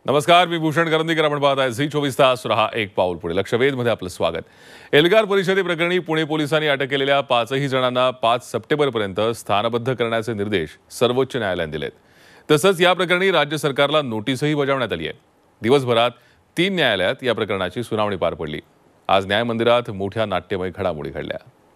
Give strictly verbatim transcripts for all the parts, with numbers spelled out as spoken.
नमस्कार, मी भूषण करंदीकर. आपण पाहत आहे झी चोवीस तास. रहा एक पाऊल पुढे. लक्षवेधमध्ये आपलं स्वागत. एल्गार परिषदे प्रकरणी पुणे पोलिसांनी अटक केलेल्या पाचही जणांना पाच सप्टेंबरपर्यंत स्थानबद्ध करण्याचे निर्देश सर्वोच्च न्यायालयाने दिलेत. तसंच या प्रकरणी राज्य सरकारला नोटीसही बजावण्यात आली आहे. दिवसभरात तीन न्यायालयात या प्रकरणाची सुनावणी पार पडली. आज न्यायमंदिरात मोठ्या नाट्यमय घडामोडी घडल्या.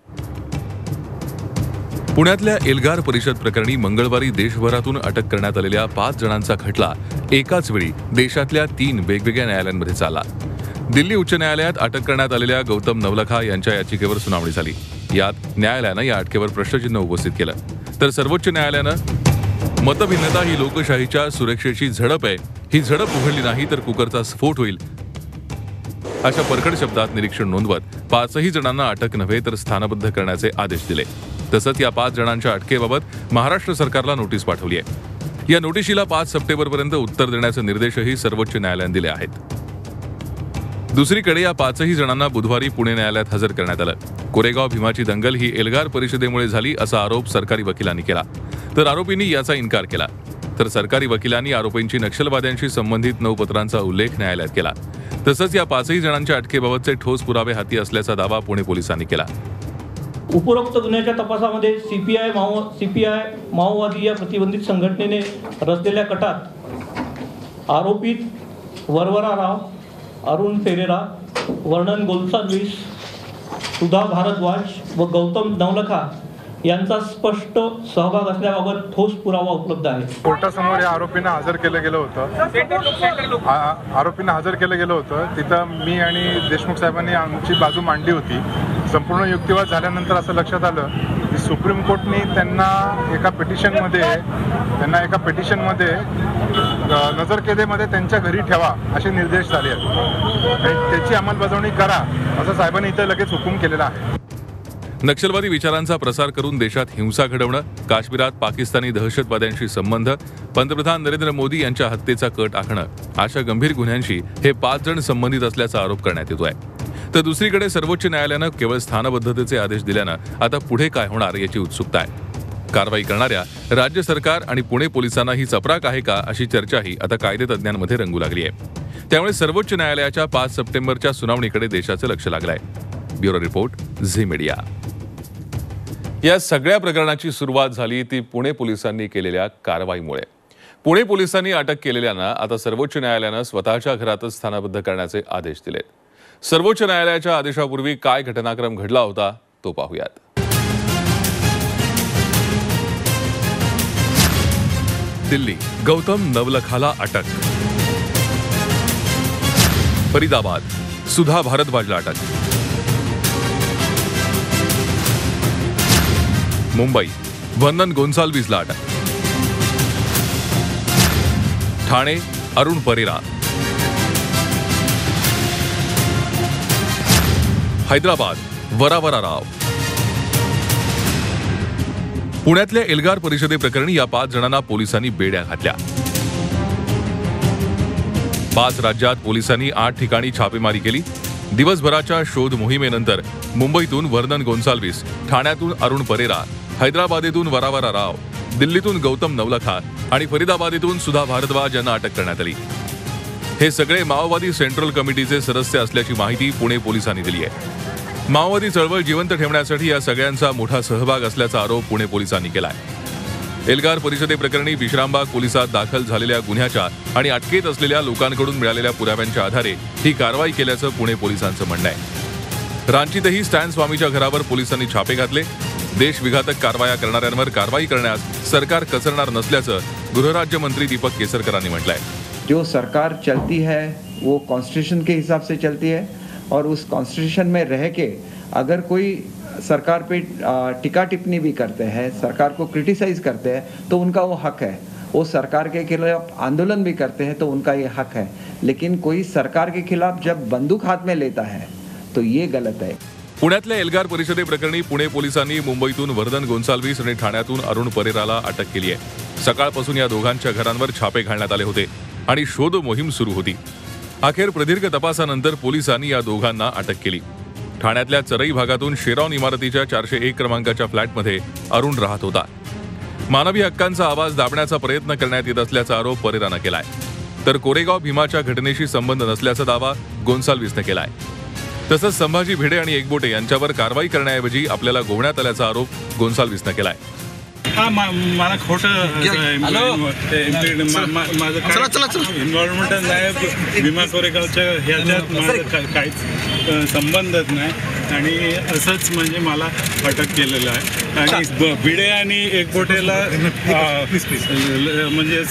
पुण्यातल्या एल्गार परिषद प्रकरणी मंगळवारी देशभरातून अटक करण्यात आलेल्या पाच जणांचा खटला एकाच वेळी देशातल्या तीन वेगवेगळ्या न्यायालयांमध्ये चालला. दिल्ली उच्च न्यायालयात अटक करण्यात आलेल्या गौतम नवलखा यांच्या याचिकेवर सुनावणी झाली. यात न्यायालयानं या अटकेवर प्रश्नचिन्ह उपस्थित केलं. तर सर्वोच्च न्यायालयानं मतभिन्नता ही लोकशाहीच्या सुरक्षेची झडप आहे, ही झडप उघडली नाही तर कुकरचा स्फोट होईल अशा परखड शब्दात निरीक्षण नोंदवत पाचही जणांना अटक नव्हे तर स्थानबद्ध करण्याचे आदेश दिले. तसंच या पाच जणांच्या अटकेबाबत महाराष्ट्र सरकारला नोटीस पाठवली आहे. या नोटिशीला पाच सप्टेंबरपर्यंत उत्तर देण्याचे निर्देशही सर्वोच्च न्यायालयाने दिले आहेत. दुसरीकडे या पाचही जणांना बुधवारी पुणे न्यायालयात हजर करण्यात आलं. कोरेगाव भीमाची दंगल ही एल्गार परिषदेमुळे झाली असा आरोप सरकारी वकिलांनी केला, तर आरोपींनी याचा इन्कार केला. तर सरकारी वकिलांनी आरोपींची नक्षलवाद्यांशी संबंधित नऊ पत्रांचा उल्लेख न्यायालयात केला. तसंच या पाचही जणांच्या अटकेबाबतचे ठोस पुरावे हाती असल्याचा दावा पुणे पोलिसांनी केला. उपरोक्त गुन्ह्याच्या तपासामध्ये सीपीआय माओ सीपीआय माओवादी या प्रतिबंधित संघटनेने रचलेल्या कटात आरोपित वरवरा राव, अरुण फेरेरा, वर्णन गोल्साल्विस, सुधा भारद्वाज व गौतम नवलखा यांचा स्पष्ट सहभाग असल्याबाबत ठोस पुरावा उपलब्ध आहे. कोर्टासमोर या आरोपींना हजर केलं गेलं होतं. आरोपींना हजर केलं गेलं होतं तिथं मी आणि देशमुख साहेबांनी आमची बाजू मांडली होती. संपूर्ण युक्तिवाद झाल्यानंतर असं लक्षात आलं की सुप्रीम कोर्टने त्यांना एका पिटिशनमध्ये त्यांना एका पिटिशनमध्ये नजरकैदेमध्ये त्यांच्या घरी ठेवा असे निर्देश झाले आहेत आणि त्याची अंमलबजावणी करा असं साहेबांनी इथं लगेच हुकूम केलेला आहे. नक्षलवादी विचारांचा प्रसार करून देशात हिंसा घडवणं, काश्मीरात पाकिस्तानी दहशतवाद्यांशी संबंध, पंतप्रधान नरेंद्र मोदी यांच्या हत्येचा कट आखणं अशा गंभीर गुन्ह्यांशी हे पाच जण संबंधित असल्याचा आरोप करण्यात येतोय. तर दुसरीकडे सर्वोच्च न्यायालयानं केवळ स्थानबद्धतेचे आदेश दिल्यानं आता पुढे काय होणार याची उत्सुकता आहे. कारवाई करणाऱ्या राज्य सरकार आणि पुणे पोलिसांना ही चपराक आहे का अशी चर्चाही आता कायदेतज्ञांमध्ये रंगू लागली आहे. त्यामुळे सर्वोच्च न्यायालयाच्या पाच सप्टेंबरच्या सुनावणीकडे देशाचं लक्ष लागलंय. Bureau report, Zee media. या सगळ्या प्रकरणाची सुरुवात झाली ती पुणे पोलिसांनी केलेल्या कारवाईमुळे. पुणे पोलिसांनी अटक केलेल्यांना आता सर्वोच्च न्यायालयानं स्वतःच्या घरातच स्थानबद्ध करण्याचे आदेश दिलेत. सर्वोच्च न्यायालयाच्या आदेशापूर्वी काय घटनाक्रम घडला होता तो पाहूयात. दिल्ली, गौतम नवलखाला अटक. फरीदाबाद, सुधा भारद्वाजला अटक. मुंबई, वर्णन गोन्साल्विसला अटक. ठाणे, अरुण परेरा. हैदराबाद, वरावरा राव. पुण्यातल्या एल्गार परिषदे प्रकरणी या पाच जणांना पोलिसांनी बेड्या घातल्या. पाच राज्यात पोलिसांनी आठ ठिकाणी छापेमारी केली. दिवसभराच्या शोध मोहिमेनंतर मुंबईतून वर्णन गोन्साल्विस, ठाण्यातून अरुण परेरा, हैदराबादेतून वरावरा राव, दिल्लीतून गौतम नवलखा आणि फरीदाबादेतून सुधा भारद्वाज यांना अटक करण्यात आली. हे सगळे माओवादी सेंट्रल कमिटीचे सदस्य असल्याची माहिती पुणे पोलिसांनी दिली आहे. माओवादी चळवळ जिवंत ठेवण्यासाठी या सगळ्यांचा मोठा सहभाग असल्याचा आरोप पुणे पोलिसांनी केला आहे. एल्गार परिषदे प्रकरणी विश्रामबाग पोलिसात दाखल झालेल्या गुन्ह्याच्या आणि अटकेत असलेल्या लोकांकडून मिळालेल्या पुराव्यांच्या आधारे ही कारवाई केल्याचं पुणे पोलिसांचं म्हणणं आहे. रांचीतही स्टॅन स्वामीच्या घरावर पोलिसांनी छापे घातले. देशविघातक कारवाया करणाऱ्यांवर कारवाई करण्यास सरकार कचरणार नसल्याचं गृहराज्यमंत्री दीपक केसरकरांनी म्हटलंय. जो सरकार चलती है वो कॉन्स्टिट्यूशन के हिसाब से चलती है और उस कॉन्स्टिट्यूशन में रह के अगर कोई सरकार पे टिक्का टिप्पणी भी करते हैं, सरकार को क्रिटिसाइज करते हैं तो उनका वो हक है. वो सरकार के खिलाफ आंदोलन भी करते हैं तो उनका ये हक है. लेकिन कोई सरकार के खिलाफ जब बंदूक हाथ में लेता है तो ये गलत है. पुण्यातल्या एल्गार परिषदे प्रकरणी पुणे पोलिसांनी मुंबईतून वर्धन गोन्साल्विस आणि ठाण्यातून अरुण परेराला अटक केली आहे. सकाळपासून या दोघांच्या घरांवर छापे घालण्यात आले होते आणि शोध मोहीम सुरू होती. अखेर प्रदीर्घ तपासानंतर पोलिसांनी या दोघांना अटक केली. ठाण्यातल्या चरई भागातून शेरॉन इमारतीच्या चारशे एक क्रमांकाच्या फ्लॅटमध्ये अरुण राहत होता. मानवी हक्कांचा आवाज दाबण्याचा प्रयत्न करण्यात येत असल्याचा आरोप परेरानं केलाय. तर कोरेगाव भीमाच्या घटनेशी संबंध नसल्याचा दावा गोन्साल्विसने केलाय. तसंच संभाजी भिडे आणि एकबोटे यांच्यावर कारवाई करण्याऐवजी आपल्याला गोवण्यात आल्याचा आरोप गोन्साल्विसने केलाय. हा मला खोटं माझं इन्व्हॉल्वमेंट नाही, भीमा कोरेगावच्या ह्याच्यात माझं काहीच संबंधच नाही आणि असंच म्हणजे मला अटक केलेलं आहे. आणि भिडे आणि एकबोटेला म्हणजे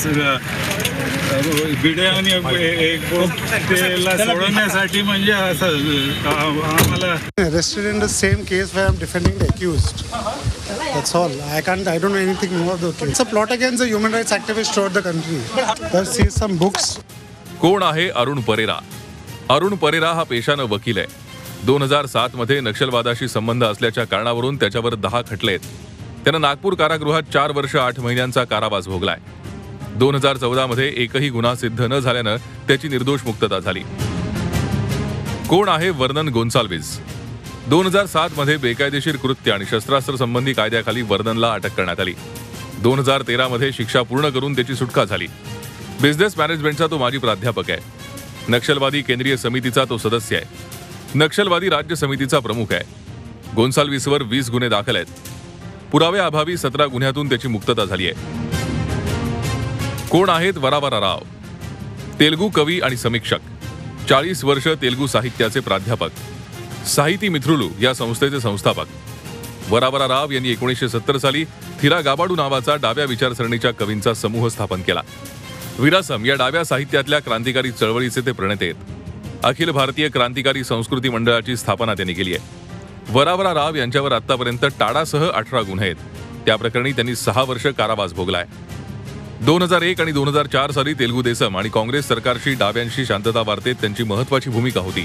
भिडे आणि एकबोटेला सोडवण्यासाठी म्हणजे असं आम्हाला arrested in the same case where I'm defending the accused. That's all. I can't. I don't know anything more of the case. It's a plot against the human rights activists throughout the country. I've seen some books. कोण आहे अरुण परेरा? अरुण परेरा हा पेशानं वकील आहे. दोन हजार सात मध्ये नक्षलवादाशी संबंध असल्याच्या कारणावरून त्याच्यावर दहा खटले आहेत. त्यानं नागपूर कारागृहात चार वर्ष आठ महिन्यांचा कारावास भोगलाय. दोन हजार चौदा मध्ये एकही गुन्हा सिद्ध न झाल्यानं त्याची निर्दोष मुक्तता झाली. कोण आहे वर्नन गोन्साल्विस? दोन हजार सात मध्ये बेकायदेशीर कृत्य आणि शस्त्रास्त्र संबंधी कायद्याखाली वर्ननला अटक करण्यात आली. दोन हजार तेरा मध्ये शिक्षा पूर्ण करून त्याची सुटका झाली. बिझनेस मॅनेजमेंटचा तो माजी प्राध्यापक आहे. नक्षलवादी केंद्रीय समितीचा तो सदस्य आहे. नक्षलवादी राज्य समितीचा प्रमुख आहे. गोन्साल्विसवर वीस गुन्हे दाखल आहेत. पुराव्याअभावी सतरा गुन्ह्यातून त्याची मुक्तता झाली आहे. कोण आहेत वरावरा राव? तेलुगू कवी आणि समीक्षक, चाळीस वर्ष तेलुगू साहित्याचे प्राध्यापक, साहिती मिथ्रुलू या संस्थेचे संस्थापक. वरावरा राव यांनी एकोणीसशे सत्तर साली थिरा गाबाडू नावाचा डाव्या विचारसरणीच्या कवींचा समूह स्थापन केला. विरासम या डाव्या साहित्यातल्या क्रांतिकारी चळवळीचे ते प्रणेते आहेत. अखिल भारतीय क्रांतिकारी संस्कृती मंडळाची स्थापना त्यांनी केली आहे. वरावरा राव यांच्यावर आतापर्यंत टाडासह अठरा गुन्हे आहेत. त्या प्रकरणी त्यांनी सहा वर्ष कारावास भोगलाय. दोन हजार एक आणि दोन हजार चार साली तेलुगू देसम आणि काँग्रेस सरकारशी डाव्यांशी शांतता वार्तेत त्यांची महत्वाची भूमिका होती.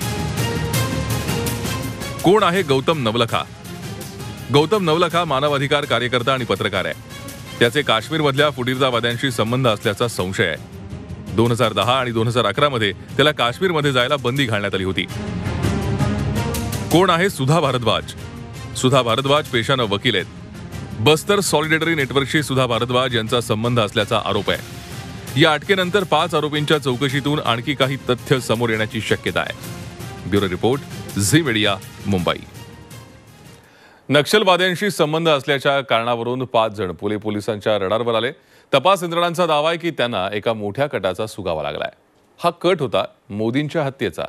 कोण आहे गौतम नवलखा? गौतम नवलखा मानवाधिकार कार्यकर्ता आणि पत्रकार आहे. त्याचे काश्मीरमधल्या फुटीरतावाद्यांशी संबंध असल्याचा संशय आहे. दोन हजार दहा आणि दोन हजार अकरा मध्ये त्याला काश्मीरमध्ये जायला बंदी घालण्यात आली होती. कोण आहे सुधा भारद्वाज? सुधा भारद्वाज पेशानं वकील आहेत. बस्तर सॉलिडेटरी नेटवर्कशी सुधा भारद्वाज यांचा संबंध असल्याचा आरोप आहे. या अटकेनंतर पाच आरोपींच्या चौकशीतून आणखी काही तथ्य समोर येण्याची शक्यता आहे. Bureau report, Zee media, Mumbai. नक्षलवाद्यांशी संबंध असल्याच्या कारणावरून पाच जण पुणे पोलिसांच्या रडारवर आले. तपास यंत्रणांचा दावा आहे की त्यांना एका मोठ्या कटाचा सुगावा लागलाय. हा कट होता मोदींच्या हत्येचा.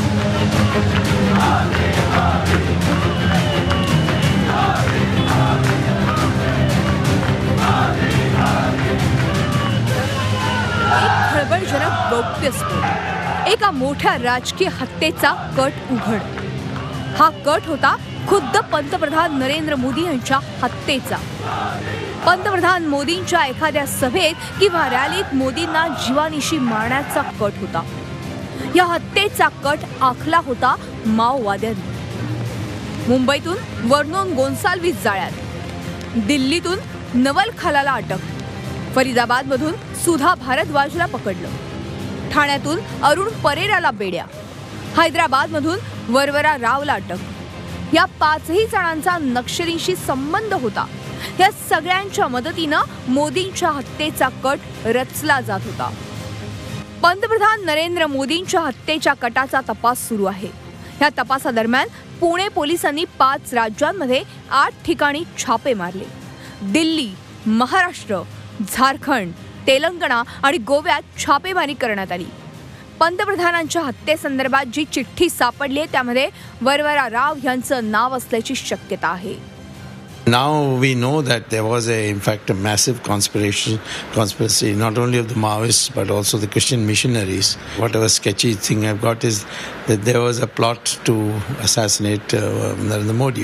खळबळजनक गौप्यस्फोट, एका मोठ्या राजकीय हत्येचा कट उघड. हा कट होता खुद्द पंतप्रधान नरेंद्र मोदी यांच्या हत्येचा. पंतप्रधान मोदींच्या एखाद्या सभेत किंवा रॅलीत मोदींना जीवानिशी मारण्याचा कट होता. या हत्येचा कट आखला होता माओवाद्यांनी. मुंबईतून वर्नन गोन्साल्विस जाळ्यात, दिल्लीतून नवलखाला अटक, फरीदाबादमधून सुधा भारद्वाजला पकडलं, ठाण्यातून अरुण परेराला बेड्या, हैदराबादमधून वरवरा रावला अटक. या पाचही जणांचा नक्षलींशी संबंध होता. या सगळ्यांच्या मदतीनं मोदींच्या हत्येचा कट रचला जात होता. पंतप्रधान नरेंद्र मोदींच्या हत्येच्या कटाचा तपास सुरू आहे. या तपासादरम्यान पुणे पोलिसांनी पाच राज्यांमध्ये आठ ठिकाणी छापे मारले. दिल्ली, महाराष्ट्र, झारखंड, तेलंगणा आणि गोव्यात छापेमारी करण्यात आली. पंतप्रधानांच्या हत्येसंदर्भात जी चिठ्ठी सापडली त्यामध्ये वरवरा राव यांचं नाव असल्याची शक्यता आहे. Now we know that there was a, in fact, a massive conspiration, conspiracy not only of the Maoists but also the Christian missionaries. Whatever sketchy thing I've got is that there was a plot to assassinate uh, Narendra Modi.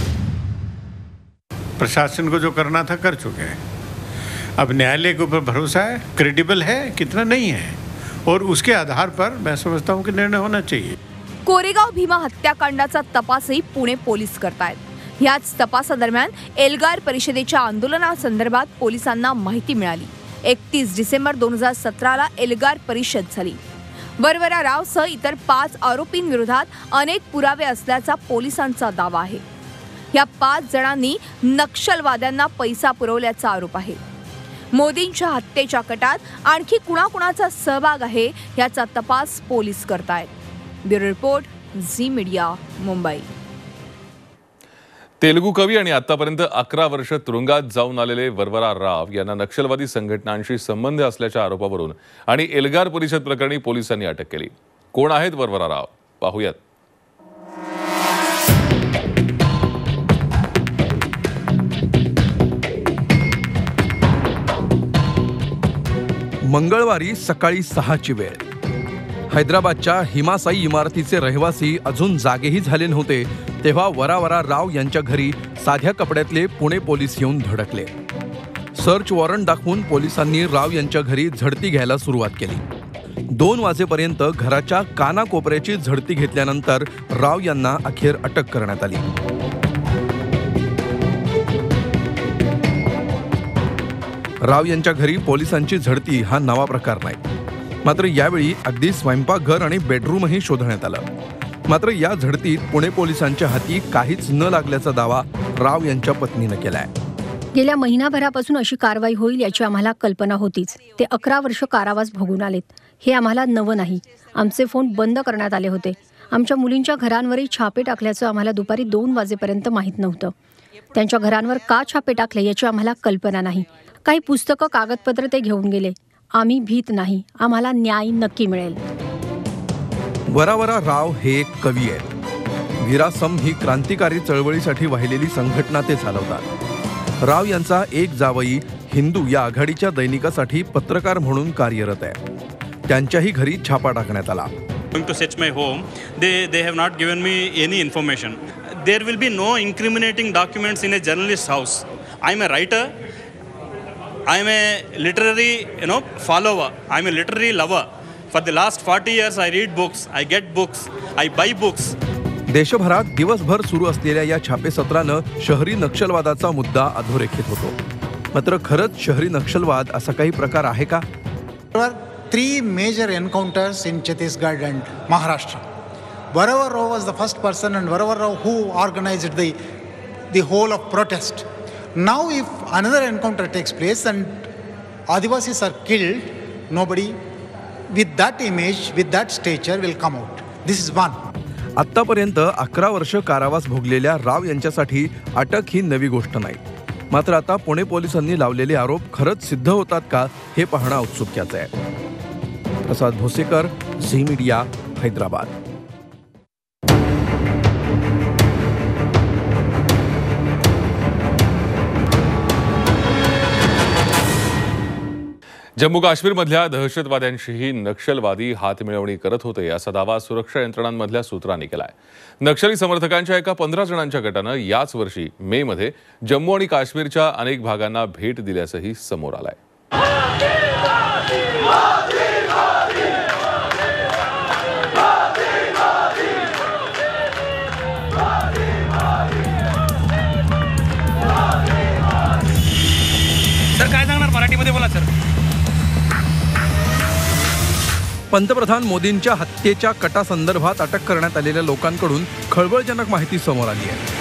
प्रशासन को जो करना था कर चुके हैं. अब न्यायालय के ऊपर भरोसा है, क्रेडिबल है, कितना नहीं है, और उसके आधार पर मैं समझता हूँ कि निर्णय होना चाहिए. कोरेगाव भीमा हत्याकांडाचा तपासही पुणे पोलीस करतायत. याच तपासादरम्यान एल्गार परिषदेच्या आंदोलनासंदर्भात पोलिसांना माहिती मिळाली. एकतीस डिसेंबर दोन हजार सतराला एल्गार परिषद झाली. वरवरा रावसह इतर पाच आरोपींविरोधात अनेक पुरावे असल्याचा पोलिसांचा दावा आहे. या पाच जणांनी नक्षलवाद्यांना पैसा पुरवल्याचा आरोप आहे. मोदींच्या हत्येच्या कटात आणखी कुणाकुणाचा सहभाग आहे याचा तपास पोलीस करतायत. Bureau report, Zee media, Mumbai. Telugu कवी आणि आतापर्यंत अकरा वर्ष तुरुंगात जाऊन आलेले वरवरा राव यांना नक्षलवादी संघटनांशी संबंध असल्याच्या आरोपावरून आणि एल्गार परिषद प्रकरणी पोलिसांनी अटक केली. कोण आहेत वरवरा राव, पाहूयात. मंगळवारी सकाळी सहाची वेळ. हैदराबादच्या हिमासाई इमारतीचे रहिवासी अजून जागेही झाले नव्हते तेव्हा वरावरा राव यांच्या घरी साध्या कपड्यातले पुणे पोलीस येऊन धडकले. सर्च वॉरंट दाखवून पोलिसांनी राव यांच्या घरी झडती घ्यायला सुरुवात केली. दोन वाजेपर्यंत घराच्या कानाकोपऱ्याची झडती घेतल्यानंतर राव यांना अखेर अटक करण्यात आली. राव यांच्या घरी पोलिसांची झडती हा नवा प्रकार नाही. मात्र यावेळी अगदी स्वयंपाकघर आणि बेडरूमही शोधण्यात आलं. मात्र या झडतीत पुणे पोलिसांच्या हाती काहीच न लागल्याचा दावा राव यांच्या पत्नीनं केलाय. गेल्या महिनाभरापासून अशी कारवाई होईल याची आम्हाला कल्पना होतीच. ते अकरा वर्ष कारावास भोगून आलेत. हे आम्हाला नवं नाही. आमचे फोन बंद करण्यात आले होते. आमच्या मुलींच्या घरांवरही छापे टाकल्याचं आम्हाला दुपारी दोन वाजेपर्यंत माहीत नव्हतं. त्यांच्या घरांवर का छापे टाकले याची आम्हाला कल्पना नाही. काही पुस्तकं, कागदपत्र ते घेऊन गेले. आम्ही भीत नाही. आम्हाला न्याय नक्की मिळेल. वरावरा राव हे एक कवी आहेत. विरासम ही क्रांतिकारी चळवळीसाठी वाहिलेली संघटना ते चालवतात. राव यांचा एक जावई हिंदू या आघाडीच्या दैनिकासाठी पत्रकार म्हणून कार्यरत आहे. त्यांच्याही घरी छापा टाकण्यात आला. Going to search my home, they they have not given me any information. There will be no incriminating documents in a journalist's house. I'm a writer. I'm a literary, you know, follower. I'm a literary lover. For the last forty years, I read books. I get books. I buy books. देशभरात दिवसभर सुरू असलेल्या या छापेसत्रानं शहरी नक्षलवादाचा मुद्दा अधोरेखित होतो. मात्र खरंच शहरी नक्षलवाद असा काही प्रकार आहे का? Three major encounters in Chhattisgarh and Maharashtra. Varavar Rao was the first person, and Varavar Rao who organized the the whole of protest. Now, if another encounter takes place and Adivasis are killed, nobody with that image, with that stature will come out. This is one. आतापर्यंत अकरा वर्ष कारावास भोगलेल्या राव यांच्यासाठी अटक ही नवी गोष्ट नाही. मात्र आता पुणे पोलिसांनी लावलेले आरोप खरंच सिद्ध होतात का हे पाहणं औत्सुक्याचं आहे. Prasad Bhosekar, Zee media, Hyderabad. जम्मू काश्मीरमधल्या दहशतवाद्यांशीही नक्षलवादी हातमिळवणी करत होते असा दावा सुरक्षा यंत्रणांमधल्या सूत्रांनी केलाय. नक्षली समर्थकांच्या एका पंधरा जणांच्या गटानं याच वर्षी मे मध्ये जम्मू आणि काश्मीरच्या अनेक भागांना भेट दिल्याचंही समोर आलंय. सर काय सांगणार, मराठीमध्ये बोला सर. पंतप्रधान मोदींच्या हत्येच्या कटासंदर्भात अटक करण्यात आलेल्या लोकांकडून खळबळजनक माहिती समोर आली आहे.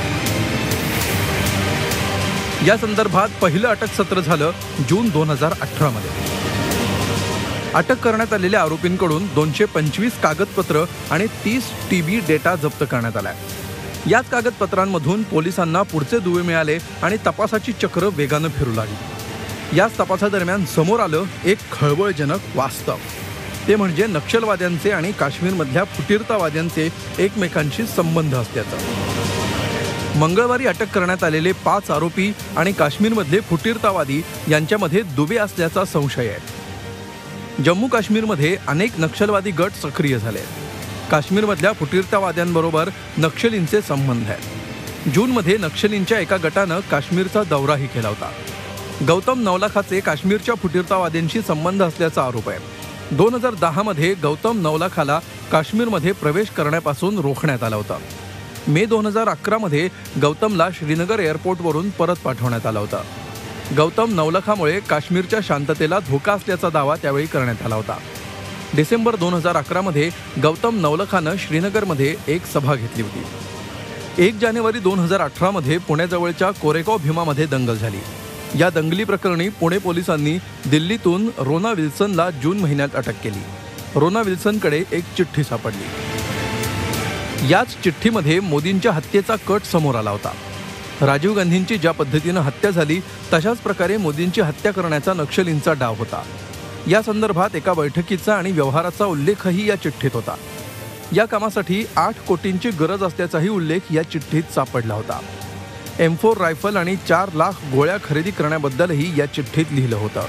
या संदर्भात पहिलं अटक सत्र झालं जून दोन हजार अठरा मध्ये. अटक करण्यात आलेल्या आरोपींकडून दोनशे पंचवीस कागदपत्र आणि तीस टीबी डेटा जप्त करण्यात आलाय. याच कागदपत्रांमधून पोलिसांना पुढचे दुवे मिळाले आणि तपासाची चक्र वेगानं फिरू लागली. याच तपासादरम्यान समोर आलं एक खळबळजनक वास्तव. ते म्हणजे नक्षलवाद्यांचे आणि काश्मीरमधल्या फुटीरतावाद्यांचे एकमेकांशी संबंध असल्याचं. मंगळवारी अटक करण्यात आलेले पाच आरोपी आणि काश्मीरमधले फुटीरतावादी यांच्यामध्ये दुवे असल्याचा संशय आहे. जम्मू काश्मीरमध्ये अनेक नक्षलवादी गट सक्रिय झाले. काश्मीरमधल्या फुटीरतावाद्यांबरोबर नक्षलींचे संबंध आहेत. जूनमध्ये नक्षलींच्या एका गटानं काश्मीरचा दौराही केला होता. गौतम नवलाखाचे काश्मीरच्या फुटीरतावाद्यांशी संबंध असल्याचा आरोप आहे. दोन हजार दहा मध्ये गौतम नवलाखाला काश्मीरमध्ये प्रवेश करण्यापासून रोखण्यात आला होता. मे दोन हजार अकरा मध्ये गौतमला श्रीनगर एअरपोर्टवरून परत पाठवण्यात आला होता. गौतम नवलखामुळे काश्मीरच्या शांततेला धोका असल्याचा दावा त्यावेळी करण्यात आला होता. डिसेंबर दोन हजार अकरा मध्ये गौतम नवलखानं श्रीनगरमध्ये एक सभा घेतली होती. एक जानेवारी दोन हजार अठरा मध्ये पुण्याजवळच्या कोरेगाव भीमामध्ये दंगल झाली. या दंगली प्रकरणी पुणे पोलिसांनी दिल्लीतून रोना विल्सनला जून महिन्यात अटक केली. रोना विल्सनकडे एक चिठ्ठी सापडली. याच चिठ्ठीमध्ये मोदींच्या हत्येचा कट समोर आला होता. राजीव गांधींची ज्या पद्धतीनं हत्या झाली तशाच प्रकारे मोदींची हत्या करण्याचा नक्षलींचा डाव होता. या संदर्भात एका बैठकीचा आणि व्यवहाराचा उल्लेखही या चिठ्ठीत होता. या कामासाठी आठ कोटींची गरज असल्याचाही उल्लेख या चिठ्ठीत सापडला होता. एम फोर रायफल आणि चार लाख गोळ्या खरेदी करण्याबद्दलही या चिठ्ठीत लिहिलं होतं.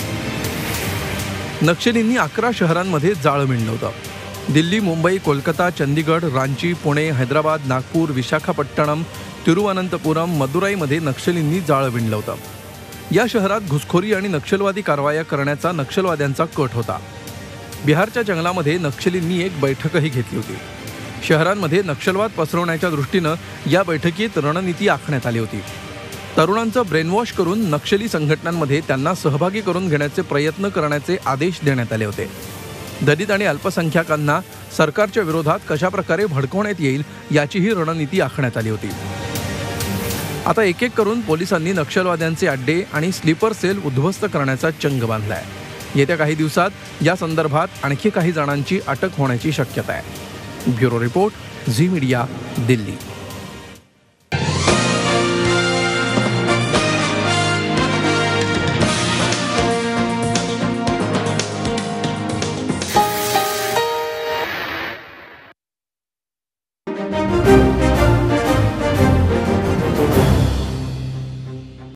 नक्षलींनी अकरा शहरांमध्ये जाळं विणलं होतं. दिल्ली, मुंबई, कोलकाता, चंदीगड, रांची, पुणे, हैदराबाद, नागपूर, विशाखापट्टणम, तिरुवनंतपुरम, मदुराईमध्ये नक्षलींनी जाळं विणलं होतं. या शहरात घुसखोरी आणि नक्षलवादी कारवाया करण्याचा नक्षलवाद्यांचा कट होता. बिहारच्या जंगलामध्ये नक्षलींनी एक बैठकही घेतली होती. शहरांमध्ये नक्षलवाद पसरवण्याच्या दृष्टीनं या बैठकीत रणनीती आखण्यात आली होती. तरुणांचं ब्रेनवॉश करून नक्षली संघटनांमध्ये त्यांना सहभागी करून घेण्याचे प्रयत्न करण्याचे आदेश देण्यात आले होते. दलित आणि अल्पसंख्याकांना सरकारच्या विरोधात कशाप्रकारे भडकवण्यात येईल याचीही रणनीती आखण्यात आली होती. आता एक एक करून पोलिसांनी नक्षलवाद्यांचे अड्डे आणि स्लीपर सेल उद्ध्वस्त करण्याचा चंग बांधलाय. येत्या काही दिवसात या संदर्भात आणखी काही जणांची अटक होण्याची शक्यता आहे. Bureau report, Zee media, Delhi.